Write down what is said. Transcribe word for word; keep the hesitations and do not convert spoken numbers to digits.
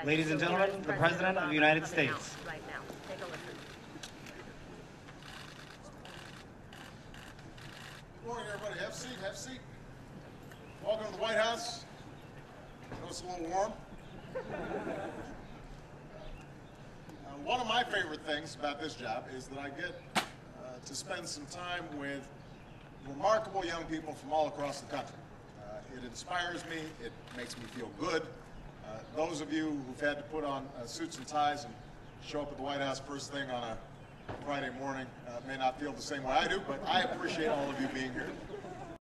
Ladies and gentlemen, the President of the United States. Right now. Take a listen. Good morning, everybody. Have a seat, have a seat. Welcome to the White House. I know it's a little warm. Uh, one of my favorite things about this job is that I get uh, to spend some time with remarkable young people from all across the country. Uh, it inspires me. It makes me feel good. Uh, those of you who've had to put on uh, suits and ties and show up at the White House first thing on a Friday morning uh, may not feel the same way I do, but I appreciate all of you being here.